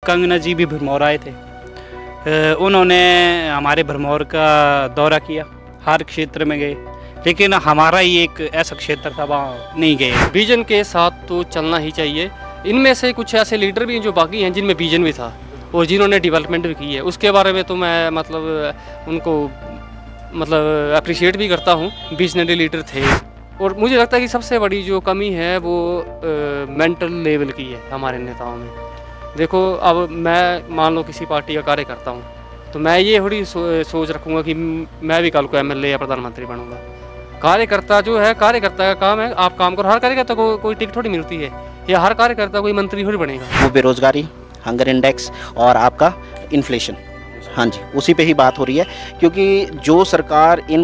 कंगना जी भी भरमौर आए थे। उन्होंने हमारे भरमौर का दौरा किया, हर क्षेत्र में गए, लेकिन हमारा ही एक ऐसा क्षेत्र था वहाँ नहीं गए। विजन के साथ तो चलना ही चाहिए। इनमें से कुछ ऐसे लीडर भी हैं जो बाकी हैं जिनमें विजन भी था और जिन्होंने डेवलपमेंट भी की है। उसके बारे में तो मैं उनको अप्रिशिएट भी करता हूँ, विजनरी लीडर थे। और मुझे लगता है कि सबसे बड़ी जो कमी है वो मेंटल लेवल की है हमारे नेताओं में। देखो, अब मैं मान लो किसी पार्टी का कार्य करता हूँ तो मैं ये थोड़ी सोच रखूँगा कि मैं भी कल को एमएलए या प्रधानमंत्री बनूँगा। कार्यकर्ता जो है, कार्यकर्ता का काम है, आप काम करो। हर कार्यकर्ता को कोई टिकट थोड़ी मिलती है या हर कार्यकर्ता कोई मंत्री थोड़ी बनेगा। वो बेरोजगारी, हंगर इंडेक्स और आपका इन्फ्लेशन, हाँ जी, उसी पे ही बात हो रही है। क्योंकि जो सरकार इन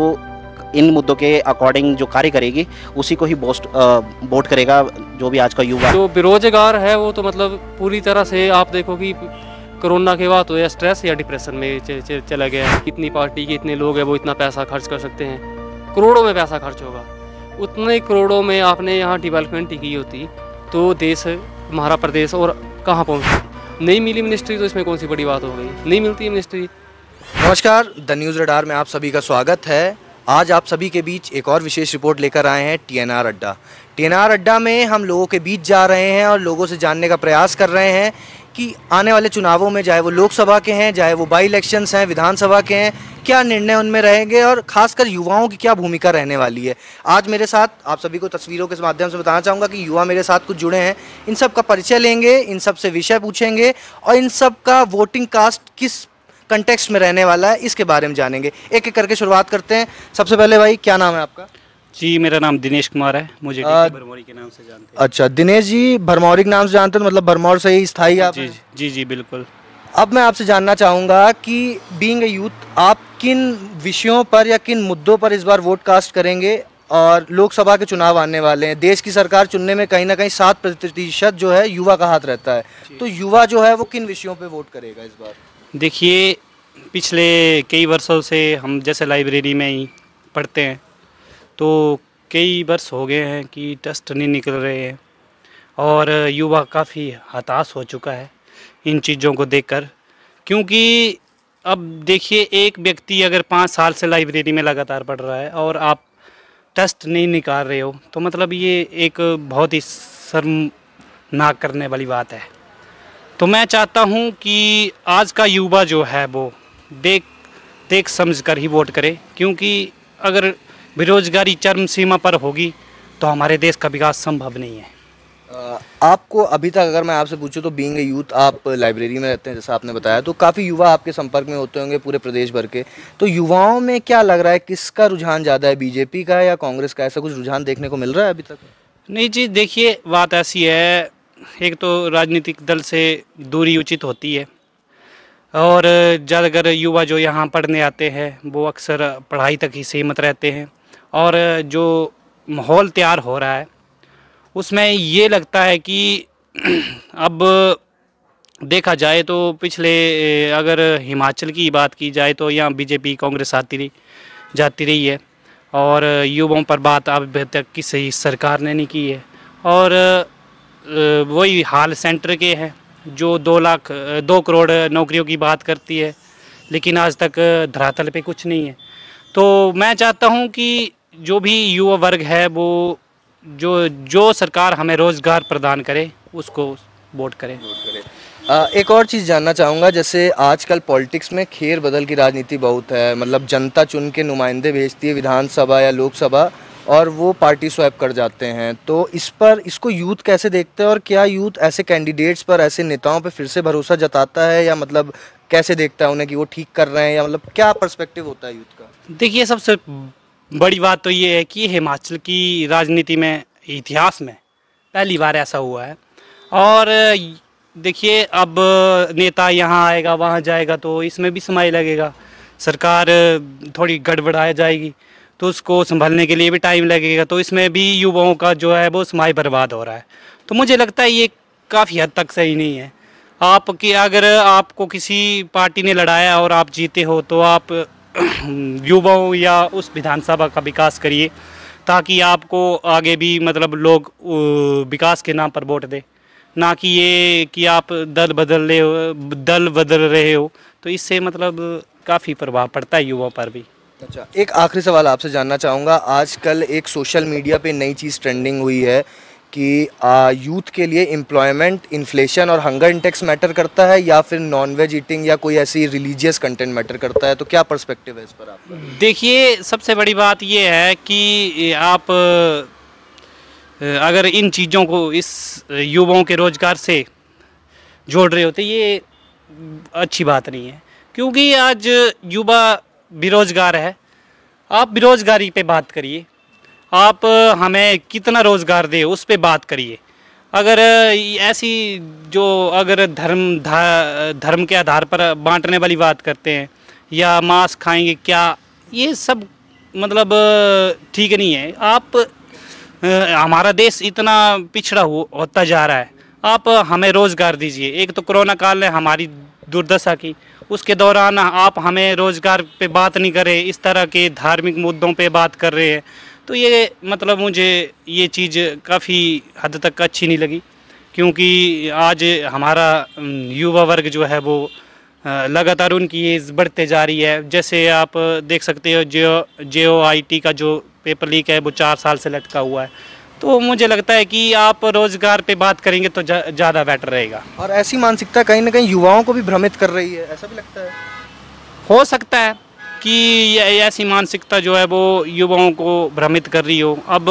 मुद्दों के अकॉर्डिंग जो कार्य करेगी उसी को ही वोट करेगा जो भी आज का युवा। जो बेरोजगार है वो तो पूरी तरह से आप देखो कि कोरोना के बाद तो या स्ट्रेस या डिप्रेशन में चला गया है। कितनी पार्टी के इतने लोग हैं वो इतना पैसा खर्च कर सकते हैं, करोड़ों में पैसा खर्च होगा। उतने करोड़ों में आपने यहाँ डेवलपमेंट की होती तो देश, हमारा प्रदेश और कहाँ पहुँचती। नहीं मिली मिनिस्ट्री तो इसमें कौन सी बड़ी बात हो गई, नहीं मिलती है मिनिस्ट्री। नमस्कार, द न्यूज़ रडार में आप सभी का स्वागत है। आज आप सभी के बीच एक और विशेष रिपोर्ट लेकर आए हैं टीएनआर अड्डा। टीएनआर अड्डा में हम लोगों के बीच जा रहे हैं और लोगों से जानने का प्रयास कर रहे हैं कि आने वाले चुनावों में, चाहे वो लोकसभा के हैं, चाहे वो बाई इलेक्शंस हैं, विधानसभा के हैं, क्या निर्णय उनमें रहेंगे और खासकर युवाओं की क्या भूमिका रहने वाली है। आज मेरे साथ, आप सभी को तस्वीरों के माध्यम से बताना चाहूँगा कि युवा मेरे साथ कुछ जुड़े हैं। इन सब का परिचय लेंगे, इन सब से विषय पूछेंगे और इन सब का वोटिंग कास्ट किस कंटेक्स्ट में रहने वाला है इसके बारे में जानेंगे। एक एक करके शुरुआत करते हैं। सबसे पहले भाई, क्या नाम है आपका? जी, मेरा नाम दिनेश कुमार है, मुझे भरमौरी के नाम से जानते हैं। अच्छा, दिनेश जी भरमौरी के नाम से जानते हैं, मतलब भरमौर से ही स्थायी आप? जी जी जी, बिल्कुल। अब मैं आपसे जानना चाहूँगा कि बीइंग ए यूथ, आप किन विषयों पर या किन मुद्दों पर इस बार वोट कास्ट करेंगे? और लोकसभा के चुनाव आने वाले हैं, देश की सरकार चुनने में कहीं ना कहीं 7% जो है युवा का हाथ रहता है, तो युवा जो है वो किन विषयों पे वोट करेगा इस बार? देखिए, पिछले कई वर्षों से हम जैसे लाइब्रेरी में ही पढ़ते हैं तो कई वर्ष हो गए हैं कि टेस्ट नहीं निकल रहे हैं और युवा काफ़ी हताश हो चुका है इन चीज़ों को देखकर। क्योंकि अब देखिए, एक व्यक्ति अगर 5 साल से लाइब्रेरी में लगातार पढ़ रहा है और आप टेस्ट नहीं निकाल रहे हो तो ये एक बहुत ही शर्मनाक करने वाली बात है। तो मैं चाहता हूं कि आज का युवा जो है वो देख समझ कर ही वोट करे, क्योंकि अगर बेरोजगारी चरम सीमा पर होगी तो हमारे देश का विकास संभव नहीं है। आपको अभी तक अगर मैं आपसे पूछूं तो बीइंग ए यूथ, आप लाइब्रेरी में रहते हैं जैसा आपने बताया, तो काफ़ी युवा आपके संपर्क में होते होंगे पूरे प्रदेश भर के। तो युवाओं में क्या लग रहा है, किसका रुझान ज़्यादा है, बीजेपी का या कांग्रेस का? ऐसा कुछ रुझान देखने को मिल रहा है अभी तक? नहीं जी, देखिए बात ऐसी है, एक तो राजनीतिक दल से दूरी उचित होती है और ज़्यादातर युवा जो यहाँ पढ़ने आते हैं वो अक्सर पढ़ाई तक ही सीमित रहते हैं और जो माहौल तैयार हो रहा है उसमें ये लगता है कि अब देखा जाए तो पिछले, अगर हिमाचल की बात की जाए तो यहाँ बीजेपी कांग्रेस जाती रही है और युवाओं पर बात अब तक किसी सरकार ने नहीं की है। और वही हाल सेंटर के हैं जो 2 करोड़ नौकरियों की बात करती है, लेकिन आज तक धरातल पे कुछ नहीं है। तो मैं चाहता हूं कि जो भी युवा वर्ग है वो जो सरकार हमें रोज़गार प्रदान करे उसको वोट करें। एक और चीज़ जानना चाहूँगा, जैसे आजकल पॉलिटिक्स में खेर बदल की राजनीति बहुत है, मतलब जनता चुन के नुमाइंदे भेजती है विधानसभा या लोकसभा और वो पार्टी स्वैप कर जाते हैं। तो इसको यूथ कैसे देखते हैं और क्या यूथ ऐसे कैंडिडेट्स पर, ऐसे नेताओं पर फिर से भरोसा जताता है या कैसे देखता है उन्हें कि वो ठीक कर रहे हैं, या क्या पर्सपेक्टिव होता है यूथ का? देखिए, सबसे बड़ी बात तो ये है कि हिमाचल की राजनीति में, इतिहास में पहली बार ऐसा हुआ है। और देखिए, अब नेता यहाँ आएगा वहाँ जाएगा तो इसमें भी समय लगेगा, सरकार थोड़ी गड़बड़ा जाएगी तो उसको संभालने के लिए भी टाइम लगेगा, तो इसमें भी युवाओं का जो है वो समय बर्बाद हो रहा है। तो मुझे लगता है ये काफ़ी हद तक सही नहीं है। अगर आपको किसी पार्टी ने लड़ाया और आप जीते हो तो आप युवाओं या उस विधानसभा का विकास करिए ताकि आपको आगे भी लोग विकास के नाम पर वोट दे, ना कि ये कि आप दल बदल रहे हो। तो इससे मतलब काफ़ी प्रभाव पड़ता है युवाओं पर भी। अच्छा, एक आखिरी सवाल आपसे जानना चाहूँगा। आजकल एक सोशल मीडिया पे नई चीज़ ट्रेंडिंग हुई है कि यूथ के लिए एम्प्लॉयमेंट, इन्फ्लेशन और हंगर इंडेक्स मैटर करता है या फिर नॉनवेज ईटिंग या कोई ऐसी रिलीजियस कंटेंट मैटर करता है, तो क्या पर्सपेक्टिव है इस पर आपका? देखिए, सबसे बड़ी बात ये है कि आप अगर इन चीज़ों को इस युवाओं के रोज़गार से जोड़ रहे होते, ये अच्छी बात नहीं है। क्योंकि आज युवा बेरोज़गार है। आप बेरोज़गारी पे बात करिए, आप हमें कितना रोज़गार दे उस पे बात करिए। अगर ऐसी जो अगर धर्म के आधार पर बांटने वाली बात करते हैं या मांस खाएंगे क्या, ये सब मतलब ठीक नहीं है। आप हमारा देश इतना पिछड़ा होता जा रहा है, आप हमें रोज़गार दीजिए। एक तो कोरोना काल ने हमारी दुर्दशा की, उसके दौरान आप हमें रोज़गार पे बात नहीं करें, इस तरह के धार्मिक मुद्दों पे बात कर रहे हैं। तो ये मतलब मुझे ये चीज़ काफ़ी हद तक अच्छी नहीं लगी, क्योंकि आज हमारा युवा वर्ग जो है वो लगातार उनकी एज बढ़ते जा रही है। जैसे आप देख सकते हो JOIT का जो पेपर लीक है वो 4 साल से लटका हुआ है। तो मुझे लगता है कि आप रोज़गार पे बात करेंगे तो ज़्यादा बेटर रहेगा। और ऐसी मानसिकता कहीं ना कहीं युवाओं को भी भ्रमित कर रही है, ऐसा भी लगता है? हो सकता है कि ऐसी मानसिकता जो है वो युवाओं को भ्रमित कर रही हो। अब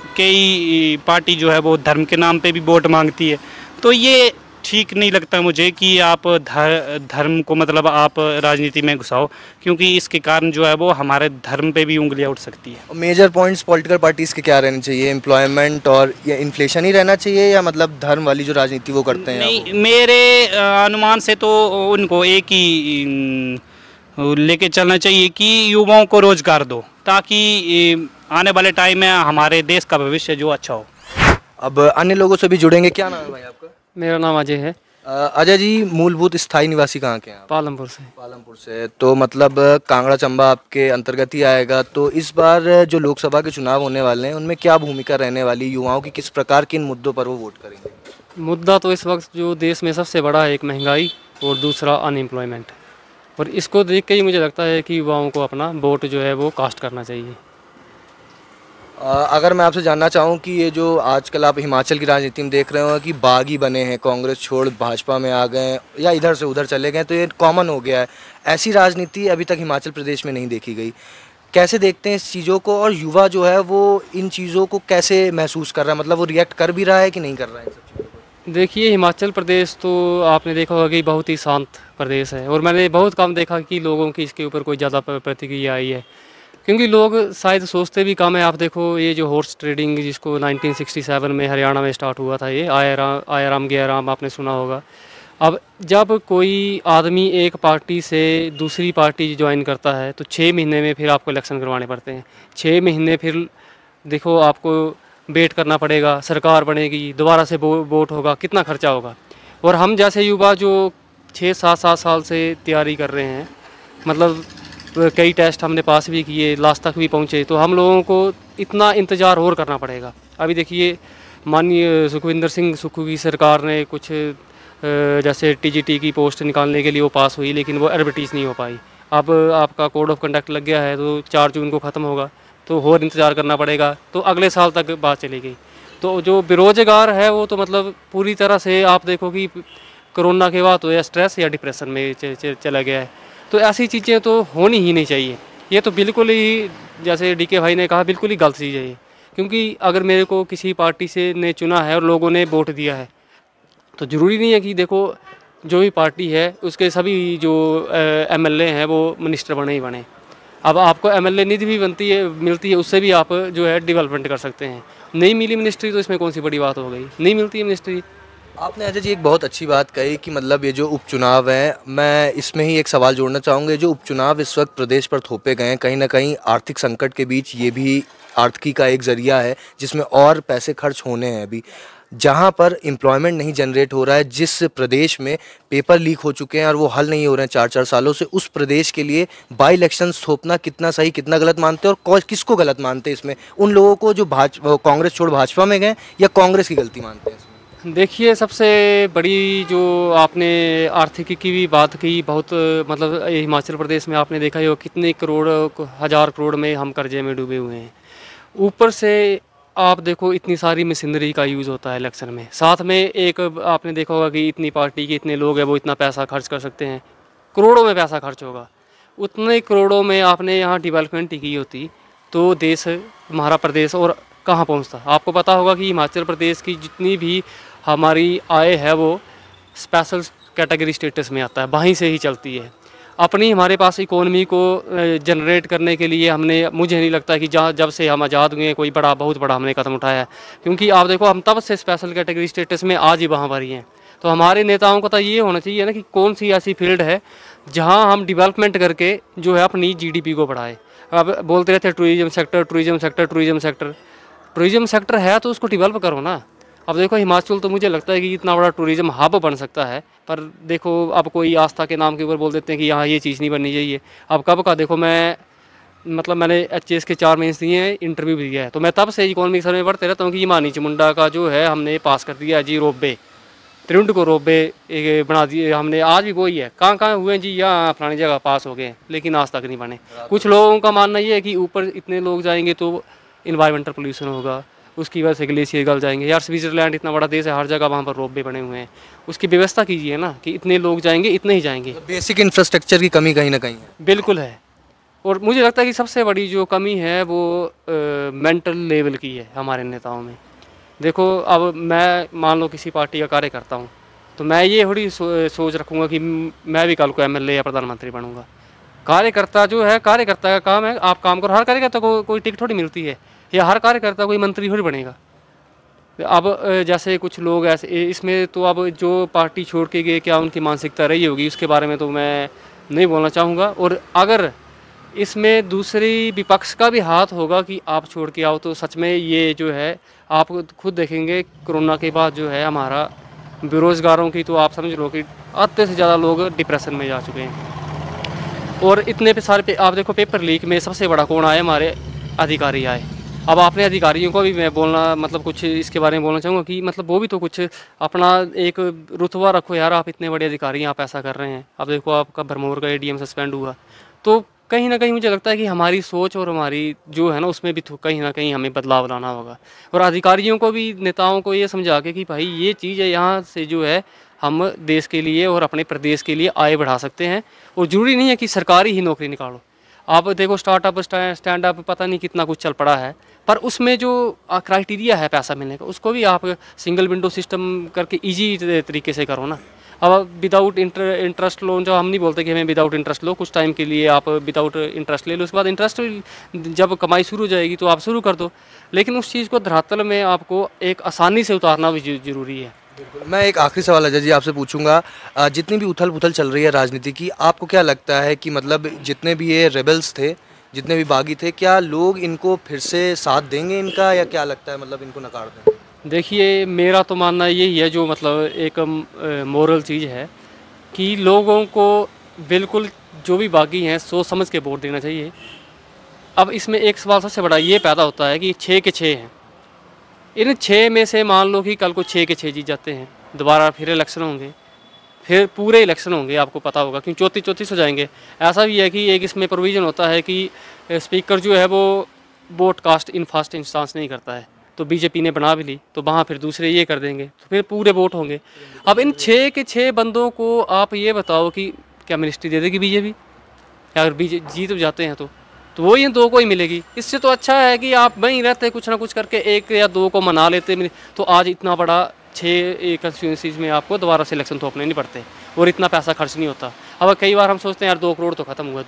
कई पार्टी जो है वो धर्म के नाम पे भी वोट मांगती है, तो ये ठीक नहीं लगता मुझे कि आप धर्म को मतलब आप राजनीति में घुसाओ, क्योंकि इसके कारण जो है वो हमारे धर्म पे भी उंगलियां उठ सकती है। मेजर पॉइंट्स पॉलिटिकल पार्टीज़ के क्या रहने चाहिए? एम्प्लॉयमेंट और या इन्फ्लेशन ही रहना चाहिए या मतलब धर्म वाली जो राजनीति वो करते हैं? नहीं, मेरे अनुमान से तो उनको एक ही लेके चलना चाहिए कि युवाओं को रोज़गार दो, ताकि आने वाले टाइम में हमारे देश का भविष्य जो अच्छा हो। अब अन्य लोगों से भी जुड़ेंगे। क्या नाम है भाई आपका? मेरा नाम अजय है। अजय जी, मूलभूत स्थायी निवासी कहाँ के हैं आप? पालमपुर से। पालमपुर से। तो मतलब कांगड़ा चंबा आपके अंतर्गत ही आएगा। तो इस बार जो लोकसभा के चुनाव होने वाले हैं उनमें क्या भूमिका रहने वाली, युवाओं की किस प्रकार किन मुद्दों पर वो वोट करेंगे? मुद्दा तो इस वक्त जो देश में सबसे बड़ा है, एक महंगाई और दूसरा अनएम्प्लॉयमेंट। और इसको देख के ही मुझे लगता है कि युवाओं को अपना वोट जो है वो कास्ट करना चाहिए। अगर मैं आपसे जानना चाहूँ कि ये जो आजकल आप हिमाचल की राजनीति में देख रहे हो कि बागी बने हैं, कांग्रेस छोड़ भाजपा में आ गए या इधर से उधर चले गए, तो ये कॉमन हो गया है। ऐसी राजनीति अभी तक हिमाचल प्रदेश में नहीं देखी गई। कैसे देखते हैं इस चीज़ों को, और युवा जो है वो इन चीज़ों को कैसे महसूस कर रहा है? मतलब वो रिएक्ट कर भी रहा है कि नहीं कर रहा है इन सब चीज़ों को? देखिए, हिमाचल प्रदेश तो आपने देखा होगा कि बहुत ही शांत प्रदेश है, और मैंने बहुत कम देखा कि लोगों की इसके ऊपर कोई ज़्यादा प्रतिक्रिया आई है, क्योंकि लोग शायद सोचते भी कम है। आप देखो, ये जो हॉर्स ट्रेडिंग जिसको 1967 में हरियाणा में स्टार्ट हुआ था, ये आया राम आपने सुना होगा। अब जब कोई आदमी एक पार्टी से दूसरी पार्टी ज्वाइन करता है तो 6 महीने में फिर आपको इलेक्शन करवाने पड़ते हैं। 6 महीने फिर देखो आपको वेट करना पड़ेगा, सरकार बनेगी, दोबारा से वोट होगा, कितना खर्चा होगा। और हम जैसे युवा जो 6-7 साल से तैयारी कर रहे हैं, मतलब कई टेस्ट हमने पास भी किए, लास्ट तक भी पहुँचे, तो हम लोगों को इतना इंतज़ार और करना पड़ेगा। अभी देखिए, माननीय सुखविंदर सिंह सुक्खू की सरकार ने कुछ जैसे TGT की पोस्ट निकालने के लिए वो पास हुई, लेकिन वो एडवर्टीज़ नहीं हो पाई। अब आपका कोड ऑफ कंडक्ट लग गया है, तो 4 जून को ख़त्म होगा, तो और इंतज़ार करना पड़ेगा, तो अगले साल तक बात चली गई। तो जो बेरोज़गार है वो तो मतलब पूरी तरह से आप देखो कि कोरोना के बाद तो या स्ट्रेस या डिप्रेशन में चला गया है। तो ऐसी चीज़ें तो होनी ही नहीं चाहिए। ये तो बिल्कुल ही, जैसे DK भाई ने कहा, बिल्कुल ही गलत चीज़ है ये। क्योंकि अगर मेरे को किसी पार्टी से ने चुना है और लोगों ने वोट दिया है, तो ज़रूरी नहीं है कि देखो जो भी पार्टी है उसके सभी जो MLA हैं वो मिनिस्टर बने ही बने। अब आपको MLA निधि भी मिलती है, उससे भी आप जो है डेवलपमेंट कर सकते हैं। नहीं मिली मिनिस्ट्री तो इसमें कौन सी बड़ी बात हो गई, नहीं मिलती है मिनिस्ट्री। आपने अजय जी एक बहुत अच्छी बात कही कि मतलब ये जो उपचुनाव हैं, मैं इसमें ही एक सवाल जोड़ना चाहूँगा। जो उपचुनाव इस वक्त प्रदेश पर थोपे गए हैं, कहीं ना कहीं आर्थिक संकट के बीच ये भी आर्थिकी का एक ज़रिया है जिसमें और पैसे खर्च होने हैं। अभी जहाँ पर एम्प्लॉयमेंट नहीं जनरेट हो रहा है, जिस प्रदेश में पेपर लीक हो चुके हैं और वो हल नहीं हो रहे हैं 4-4 सालों से, उस प्रदेश के लिए बाई इलेक्शंस थोपना कितना सही कितना गलत मानते हैं, और किसको गलत मानते हैं इसमें? उन लोगों को जो कांग्रेस छोड़ भाजपा में गए, या कांग्रेस की गलती मानते हैं इसमें? देखिए, सबसे बड़ी जो आपने आर्थिकी की भी बात की, बहुत मतलब हिमाचल प्रदेश में आपने देखा ही हो कितने करोड़, हज़ार करोड़ में हम कर्जे में डूबे हुए हैं। ऊपर से आप देखो इतनी सारी मशीनरी का यूज़ होता है इलेक्शन में, साथ में एक आपने देखा होगा कि इतनी पार्टी के इतने लोग हैं, वो इतना पैसा खर्च कर सकते हैं, करोड़ों में पैसा खर्च होगा। उतने करोड़ों में आपने यहाँ डेवलपमेंट की होती तो देश, हमारा प्रदेश और कहाँ पहुँचता। आपको पता होगा कि हिमाचल प्रदेश की जितनी भी हमारी आय है वो स्पेशल कैटेगरी स्टेटस में आता है, वहीं से ही चलती है। अपनी हमारे पास इकोनॉमी को जनरेट करने के लिए हमने, मुझे नहीं लगता कि जब से हम आज़ाद हुए कोई बहुत बड़ा हमने कदम उठाया है, क्योंकि आप देखो हम तब से स्पेशल कैटेगरी स्टेटस में आज ही वहाँ पर ही हैं। तो हमारे नेताओं को तो ये होना चाहिए ना कि कौन सी ऐसी फील्ड है जहाँ हम डेवलपमेंट करके जो है अपनी जीडीपी को बढ़ाए। अब बोलते रहते हैं tourism sector, tourism sector, tourism sector. Tourism sector है तो उसको डेवलप करो ना। अब देखो हिमाचल तो मुझे लगता है कि इतना बड़ा टूरिज्म हब बन सकता है, पर देखो अब कोई आस्था के नाम के ऊपर बोल देते हैं कि यहाँ ये चीज़ नहीं बननी चाहिए। अब कब का देखो, मैंने एचएएस के 4 मेंस दिए हैं, इंटरव्यू भी दिया है, तो मैं तब से इकोनॉमिक सर्वे में पढ़ते रहता हूँ कि मानी चामुंडा का जो है हमने पास कर दिया जी, रोपवे त्रिउंड को रोपवे बना दिए हमने, आज भी वही है। कहाँ कहाँ हुए जी, यहाँ फलानी जगह पास हो गए, लेकिन आज तक नहीं बने। कुछ लोगों का मानना ये है कि ऊपर इतने लोग जाएंगे तो इन्वायरमेंटल पोल्यूशन होगा, उसकी वजह से ग्लेशियर गल जाएंगे। यार स्विट्जरलैंड इतना बड़ा देश है, हर जगह वहाँ पर रोपवे बने हुए हैं, उसकी व्यवस्था कीजिए ना कि इतने लोग जाएंगे, इतने ही जाएंगे। बेसिक इंफ्रास्ट्रक्चर की कमी कहीं ना कहीं है। बिल्कुल है। और मुझे लगता है कि सबसे बड़ी जो कमी है वो मेंटल लेवल की है हमारे नेताओं में। देखो अब मैं मान लो किसी पार्टी का कार्य करता हूँ, तो मैं ये थोड़ी सोच रखूँगा कि मैं भी कल को एमएलए या प्रधानमंत्री बनूँगा। कार्यकर्ता जो है, कार्यकर्ता का काम है, आप काम करो। हर कार्यकर्ता को कोई टिकट थोड़ी मिलती है, या हर कार्यकर्ता कोई मंत्री थोड़ी बनेगा। अब जैसे कुछ लोग ऐसे इसमें, तो अब जो पार्टी छोड़ के गए, क्या उनकी मानसिकता रही होगी उसके बारे में तो मैं नहीं बोलना चाहूँगा। और अगर इसमें दूसरी विपक्ष का भी हाथ होगा कि आप छोड़ के आओ, तो सच में ये जो है आप खुद देखेंगे कोरोना के बाद जो है हमारा बेरोज़गारों की, तो आप समझ लो कि आधे से ज़्यादा लोग डिप्रेशन में जा चुके हैं। और इतने पे सारे आप देखो पेपर लीक में सबसे बड़ा कौन आया, हमारे अधिकारी आए। अब आपने अधिकारियों को भी मैं बोलना, मतलब कुछ इसके बारे में बोलना चाहूँगा कि मतलब वो भी तो कुछ अपना एक रुतबा रखो यार, आप इतने बड़े अधिकारी आप ऐसा कर रहे हैं। अब देखो आपका भरमौर का एडीएम सस्पेंड हुआ, तो कहीं ना कहीं मुझे लगता है कि हमारी सोच और हमारी जो है ना उसमें भी कहीं ना कहीं हमें बदलाव लाना होगा। और अधिकारियों को भी, नेताओं को ये समझा के कि भाई ये चीज़ है, यहाँ से जो है हम देश के लिए और अपने प्रदेश के लिए आय बढ़ा सकते हैं। और ज़रूरी नहीं है कि सरकारी ही नौकरी निकालो। आप देखो स्टार्टअप स्टैंड अप पता नहीं कितना कुछ चल पड़ा है, पर उसमें जो क्राइटेरिया है पैसा मिलने का, उसको भी आप सिंगल विंडो सिस्टम करके ईजी तरीके से करो ना। अब विदाउट इंटरेस्ट लोन, जो हम नहीं बोलते कि हमें विदाउट इंटरेस्ट लो, कुछ टाइम के लिए आप विदाउट इंटरेस्ट ले लो, उसके बाद इंटरेस्ट जब कमाई शुरू हो जाएगी तो आप शुरू कर दो। लेकिन उस चीज़ को धरातल में आपको एक आसानी से उतारना भी ज़रूरी है। मैं एक आखिरी सवाल अजय जी आपसे पूछूंगा, जितनी भी उथल पुथल चल रही है राजनीति की, आपको क्या लगता है कि मतलब जितने भी ये रेबल्स थे, जितने भी बागी थे, क्या लोग इनको फिर से साथ देंगे इनका, या क्या लगता है मतलब इनको नकार देंगे? देखिए मेरा तो मानना यही है, जो मतलब एक मोरल चीज़ है कि लोगों को बिल्कुल जो भी बागी हैं सोच समझ के वोट देना चाहिए। अब इसमें एक सवाल सबसे बड़ा ये पैदा होता है कि 6 के 6 हैं, इन 6 में से मान लो कि कल को 6 के 6 जीत जाते हैं, दोबारा फिर इलेक्शन होंगे, फिर पूरे इलेक्शन होंगे, आपको पता होगा क्योंकि 34-34 हो जाएंगे। ऐसा भी है कि एक इसमें प्रोविज़न होता है कि स्पीकर जो है वो vote cast in first instance नहीं करता है, तो बीजेपी ने बना भी ली तो वहाँ फिर दूसरे ये कर देंगे, तो फिर पूरे वोट होंगे। अब इन 6 के 6 बंदों को आप ये बताओ कि क्या मिनिस्ट्री दे देगी बीजेपी? अगर जीत जाते हैं तो वो इन 2 को ही मिलेगी। इससे तो अच्छा है कि आप वहीं रहते कुछ ना कुछ करके 1 या 2 को मना लेते, तो आज इतना बड़ा 6 कंस्टिट्यूंसीज में आपको दोबारा से इलेक्शन थोपने नहीं पड़ते और इतना पैसा खर्च नहीं होता। अब कई बार हम सोचते हैं यार 2 करोड़ तो ख़त्म हुआ,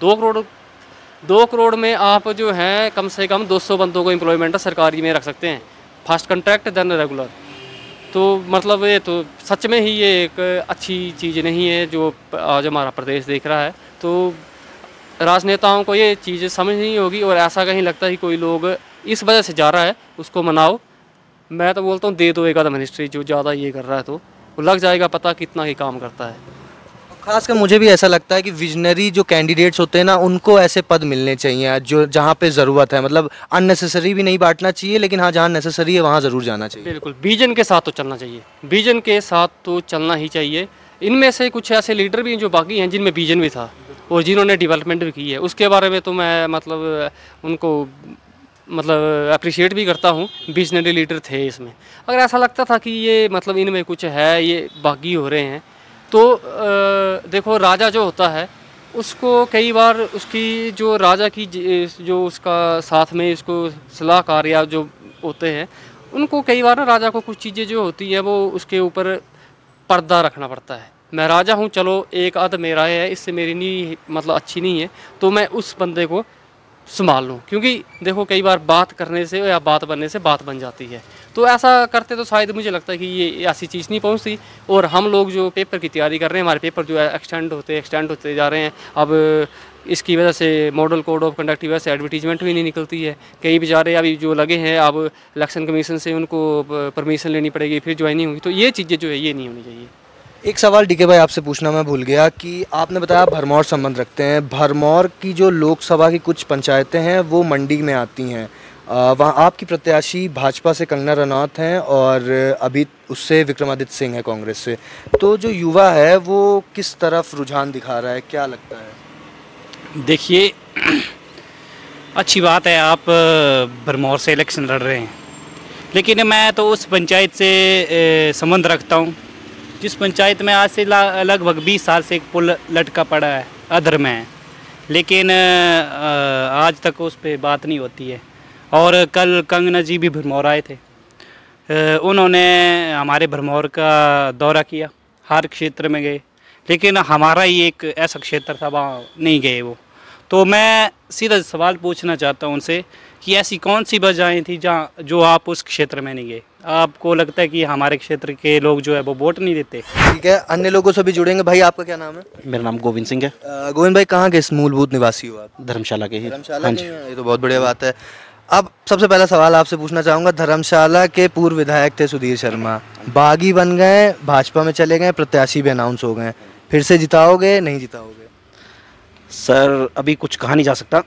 2 करोड़ में आप जो है कम से कम 200 बंदों को एम्प्लॉयमेंट सरकारी में रख सकते हैं, फर्स्ट कॉन्ट्रैक्ट देन रेगुलर। तो मतलब ये तो सच में ही ये एक अच्छी चीज़ नहीं है जो आज हमारा प्रदेश देख रहा है। तो राजनेताओं को ये चीज़ें समझ नहीं होगी, और ऐसा कहीं लगता है कि कोई लोग इस वजह से जा रहा है, उसको मनाओ। मैं तो बोलता हूँ दे दो एक आधा मिनिस्ट्री, जो ज़्यादा ये कर रहा है तो वो लग जाएगा पता कितना ही काम करता है। खासकर मुझे भी ऐसा लगता है कि विजनरी जो कैंडिडेट्स होते हैं ना, उनको ऐसे पद मिलने चाहिए जो जहाँ पे ज़रूरत है। मतलब अननेसेसरी भी नहीं बांटना चाहिए, लेकिन हाँ जहाँ नेसेसरी है वहाँ ज़रूर जाना चाहिए। बिल्कुल, विजन के साथ तो चलना चाहिए, विजन के साथ तो चलना ही चाहिए। इनमें से कुछ ऐसे लीडर भी हैं जो बाकी हैं जिनमें विजन भी था और जिन्होंने डेवलपमेंट भी की है। उसके बारे में तो मैं मतलब उनको मतलब अप्रिशिएट भी करता हूँ, विजनरी लीडर थे इसमें। अगर ऐसा लगता था कि ये मतलब इनमें कुछ है, ये बागी हो रहे हैं, तो देखो राजा जो होता है उसको कई बार उसकी जो राजा की जो उसका साथ में इसको सलाहकार या जो होते हैं, उनको कई बार ना राजा को कुछ चीज़ें जो होती है वो उसके ऊपर पर्दा रखना पड़ता है। मैं राजा हूँ, चलो एक आध मेरा है, इससे मेरी नहीं मतलब अच्छी नहीं है, तो मैं उस बंदे को संभाल लूँ। क्योंकि देखो कई बार बात करने से या बात बनने से बात बन जाती है, तो ऐसा करते तो शायद मुझे लगता है कि ये ऐसी चीज़ नहीं पहुँचती। और हम लोग जो पेपर की तैयारी कर रहे हैं, हमारे पेपर जो है एक्सटेंड होते जा रहे हैं। अब इसकी वजह से मॉडल कोड ऑफ कंडक्ट की वजह से एडवर्टीजमेंट भी नहीं निकलती है। कई बेचारे अभी जो लगे हैं, अब इलेक्शन कमीशन से उनको परमिशन लेनी पड़ेगी, फिर ज्वाइनिंग होगी। तो ये चीज़ें जो है ये नहीं होनी चाहिए। एक सवाल डीके भाई आपसे पूछना मैं भूल गया कि आपने बताया आप भरमौर संबंध रखते हैं। भरमौर की जो लोकसभा की कुछ पंचायतें हैं वो मंडी में आती हैं, वहाँ आपकी प्रत्याशी भाजपा से कंगना रनौत हैं और अभी उससे विक्रमादित्य सिंह है कांग्रेस से। तो जो युवा है वो किस तरफ रुझान दिखा रहा है, क्या लगता है? देखिए, अच्छी बात है आप भरमौर से इलेक्शन लड़ रहे हैं, लेकिन मैं तो उस पंचायत से संबंध रखता हूँ जिस पंचायत में आज से लगभग 20 साल से एक पुल लटका पड़ा है, अधर में है, लेकिन आज तक उस पर बात नहीं होती है। और कल कंगना जी भी भरमौर आए थे, उन्होंने हमारे भरमौर का दौरा किया, हर क्षेत्र में गए, लेकिन हमारा ही एक ऐसा क्षेत्र था वहाँ नहीं गए वो। तो मैं सीधा सवाल पूछना चाहता हूँ उनसे कि ऐसी कौन सी वजहें थी जहाँ जो आप उस क्षेत्र में नहीं गए? आपको लगता है कि हमारे क्षेत्र के लोग जो है वो वोट नहीं देते? ठीक है, अन्य लोगों से भी जुड़ेंगे। भाई आपका क्या नाम है? मेरा नाम गोविंद सिंह है। गोविंद भाई कहाँ के मूलभूत निवासी हो आप? धर्मशाला के ही। धर्मशाला के हैं, ये तो बहुत बढ़िया बात है। अब सबसे पहला सवाल आपसे पूछना चाहूँगा, धर्मशाला के पूर्व विधायक थे सुधीर शर्मा, बागी बन गए, भाजपा में चले गए, प्रत्याशी भी अनाउंस हो गए, फिर से जिताओगे नहीं जिताओगे? सर अभी कुछ कहा नहीं जा सकता।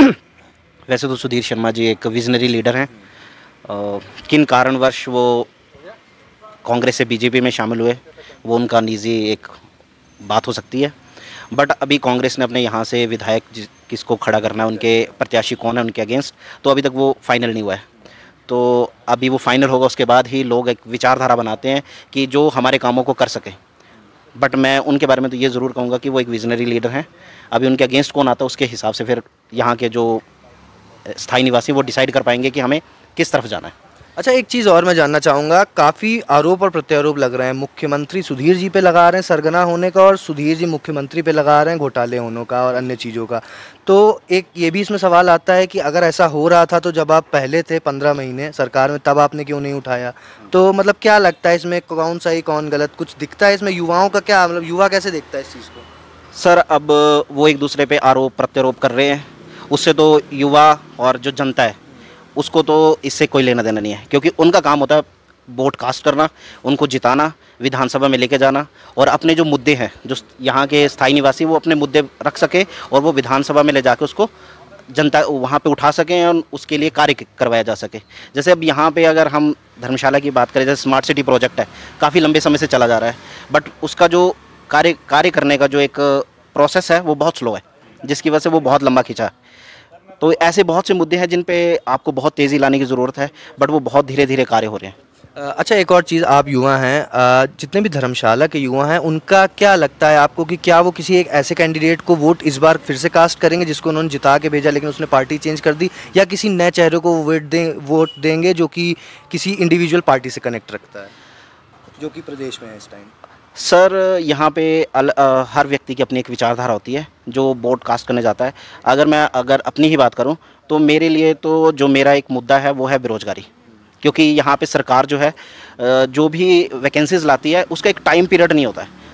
वैसे तो सुधीर शर्मा जी एक विजनरी लीडर हैं, किन कारणवश वो कांग्रेस से बीजेपी में शामिल हुए वो उनका निजी एक बात हो सकती है, बट अभी कांग्रेस ने अपने यहाँ से विधायक किसको खड़ा करना है, उनके प्रत्याशी कौन है उनके अगेंस्ट, तो अभी तक वो फाइनल नहीं हुआ है। तो अभी वो फाइनल होगा, उसके बाद ही लोग एक विचारधारा बनाते हैं कि जो हमारे कामों को कर सके। बट मैं उनके बारे में तो ये ज़रूर कहूँगा कि वो एक विजनरी लीडर हैं। अभी उनके अगेंस्ट कौन आता है उसके हिसाब से फिर यहाँ के जो स्थायी निवासी वो डिसाइड कर पाएंगे कि हमें किस तरफ जाना है। अच्छा, एक चीज़ और मैं जानना चाहूँगा, काफ़ी आरोप और प्रत्यारोप लग रहे हैं, मुख्यमंत्री सुधीर जी पे लगा रहे हैं सरगना होने का, और सुधीर जी मुख्यमंत्री पे लगा रहे हैं घोटाले होने का और अन्य चीज़ों का। तो एक ये भी इसमें सवाल आता है कि अगर ऐसा हो रहा था तो जब आप पहले थे 15 महीने सरकार में, तब आपने क्यों नहीं उठाया? तो मतलब क्या लगता है इसमें कौन सही कौन गलत, कुछ दिखता है इसमें? युवाओं का क्या मतलब, युवा कैसे देखता है इस चीज़ को? सर अब वो एक दूसरे पे आरोप प्रत्यारोप कर रहे हैं, उससे तो युवा और जो जनता है उसको तो इससे कोई लेना देना नहीं है, क्योंकि उनका काम होता है वोट कास्ट करना, उनको जिताना, विधानसभा में लेके जाना, और अपने जो मुद्दे हैं जो यहाँ के स्थायी निवासी वो अपने मुद्दे रख सके और वो विधानसभा में ले जाके उसको जनता वहाँ पे उठा सकें और उसके लिए कार्य करवाया जा सके। जैसे अब यहाँ पे अगर हम धर्मशाला की बात करें, जैसे स्मार्ट सिटी प्रोजेक्ट है, काफ़ी लंबे समय से चला जा रहा है, बट उसका जो कार्य करने का जो एक प्रोसेस है वो बहुत स्लो है, जिसकी वजह से वो बहुत लंबा खिंचा है। तो ऐसे बहुत से मुद्दे हैं जिन पे आपको बहुत तेज़ी लाने की ज़रूरत है, बट वो बहुत धीरे धीरे कार्य हो रहे हैं। अच्छा, एक और चीज़, आप युवा हैं, जितने भी धर्मशाला के युवा हैं उनका क्या लगता है आपको कि क्या वो किसी एक ऐसे कैंडिडेट को वोट इस बार फिर से कास्ट करेंगे जिसको उन्होंने जिता के भेजा लेकिन उसने पार्टी चेंज कर दी, या किसी नए चेहरे को वोट देंगे जो कि किसी इंडिविजुअल पार्टी से कनेक्ट रखता है, जो कि प्रदेश में है इस टाइम? सर यहाँ पे हर व्यक्ति की अपनी एक विचारधारा होती है जो वोट कास्ट करने जाता है। अगर अपनी ही बात करूँ तो मेरे लिए तो जो मेरा एक मुद्दा है वो है बेरोज़गारी, क्योंकि यहाँ पे सरकार जो है जो भी वैकेंसीज़ लाती है उसका एक टाइम पीरियड नहीं होता है।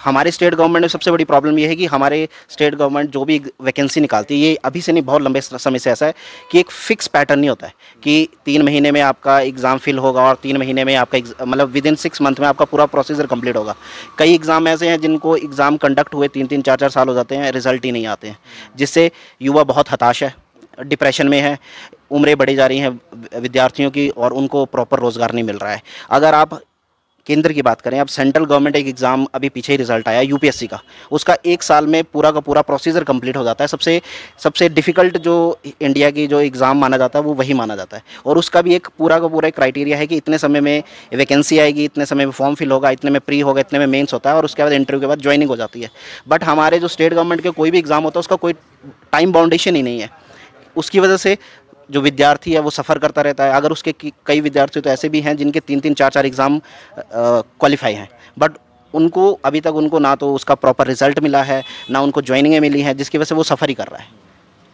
हमारे स्टेट गवर्नमेंट में सबसे बड़ी प्रॉब्लम ये है कि हमारे स्टेट गवर्नमेंट जो भी वैकेंसी निकालती है, ये अभी से नहीं बहुत लंबे समय से ऐसा है कि एक फ़िक्स पैटर्न नहीं होता है कि 3 महीने में आपका एग्ज़ाम फिल होगा और 3 महीने में आपका मतलब विदिन 6 मंथ में आपका पूरा प्रोसीजर कंप्लीट होगा। कई एग्ज़ाम ऐसे हैं जिनको एग्ज़ाम कंडक्ट हुए 3-3 4-4 साल हो जाते हैं, रिज़ल्ट ही नहीं आते हैं, जिससे युवा बहुत हताश है, डिप्रेशन में है, उम्रें बढ़ी जा रही हैं विद्यार्थियों की और उनको प्रॉपर रोज़गार नहीं मिल रहा है। अगर आप केंद्र की बात करें, अब सेंट्रल गवर्नमेंट एक एग्ज़ाम अभी पीछे ही रिजल्ट आया यूपीएससी का, उसका 1 साल में पूरा का पूरा प्रोसीजर कंप्लीट हो जाता है। सबसे डिफ़िकल्ट जो इंडिया की जो एग्ज़ाम माना जाता है वो वही माना जाता है, और उसका भी एक पूरा का पूरा क्राइटेरिया है कि इतने समय में वैकेंसी आएगी, इतने समय में फॉर्म फिल होगा, इतने में प्री होगा, इतने में मेंस होता है और उसके बाद इंटरव्यू के बाद ज्वाइनिंग हो जाती है। बट हमारे जो स्टेट गवर्नमेंट के कोई भी एग्ज़ाम होता है उसका कोई टाइम बाउंडेशन ही नहीं है। उसकी वजह से जो विद्यार्थी है वो सफ़र करता रहता है। अगर उसके कई विद्यार्थी तो ऐसे भी हैं जिनके 3-3 4-4 एग्ज़ाम क्वालिफाई हैं, बट उनको अभी तक उनको ना तो उसका प्रॉपर रिज़ल्ट मिला है, ना उनको ज्वाइनिंगें मिली हैं, जिसकी वजह से वो सफ़र ही कर रहा है।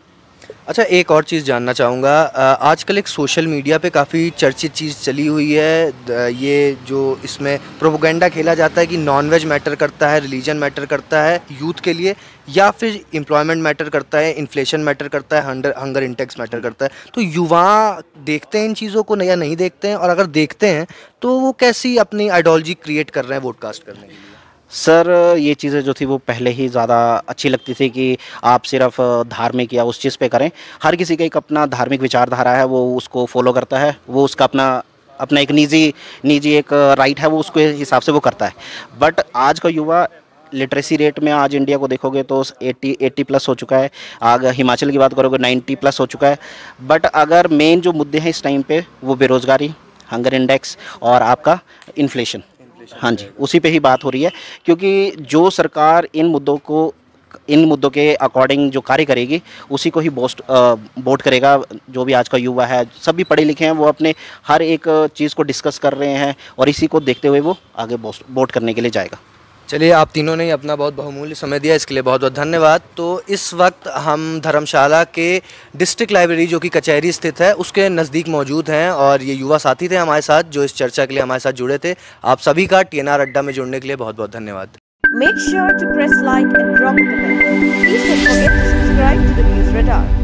अच्छा, एक और चीज़ जानना चाहूँगा, आजकल एक सोशल मीडिया पे काफ़ी चर्चित चीज़ चली हुई है, ये जो इसमें प्रोपेगेंडा खेला जाता है कि नॉनवेज मैटर करता है, रिलीजन मैटर करता है यूथ के लिए, या फिर एम्प्लॉयमेंट मैटर करता है, इन्फ्लेशन मैटर करता है, हंगर इंडेक्स मैटर करता है। तो युवा देखते हैं इन चीज़ों को या नहीं देखते हैं, और अगर देखते हैं तो वो कैसी अपनी आइडियोलॉजी क्रिएट कर रहे हैं वोट कास्ट करने के लिए? सर, ये चीज़ें जो थी वो पहले ही ज़्यादा अच्छी लगती थी कि आप सिर्फ धार्मिक या उस चीज़ पे करें। हर किसी का एक अपना धार्मिक विचारधारा है, वो उसको फॉलो करता है, वो उसका अपना एक निजी एक राइट है, वो उसके हिसाब से वो करता है। बट आज का युवा लिटरेसी रेट में आज इंडिया को देखोगे तो 80 प्लस हो चुका है। अगर हिमाचल की बात करोगे 90 प्लस हो चुका है। बट अगर मेन जो मुद्दे हैं इस टाइम पे वो बेरोज़गारी, हंगर इंडेक्स और आपका इन्फ्लेशन, हाँ जी, उसी पे ही बात हो रही है। क्योंकि जो सरकार इन मुद्दों के अकॉर्डिंग जो कार्य करेगी उसी को ही वोट करेगा। जो भी आज का युवा है, सभी पढ़े लिखे हैं, वो अपने हर एक चीज़ को डिस्कस कर रहे हैं और इसी को देखते हुए वो आगे वोट करने के लिए जाएगा। चलिए, आप तीनों ने अपना बहुत बहुमूल्य समय दिया, इसके लिए बहुत बहुत धन्यवाद। तो इस वक्त हम धर्मशाला के डिस्ट्रिक्ट लाइब्रेरी जो कि कचहरी स्थित है उसके नज़दीक मौजूद हैं, और ये युवा साथी थे हमारे साथ जो इस चर्चा के लिए हमारे साथ जुड़े थे। आप सभी का TNR अड्डा में जुड़ने के लिए बहुत बहुत धन्यवाद। Make sure to press like and drop a comment. Please don't forget to subscribe to the News Radar.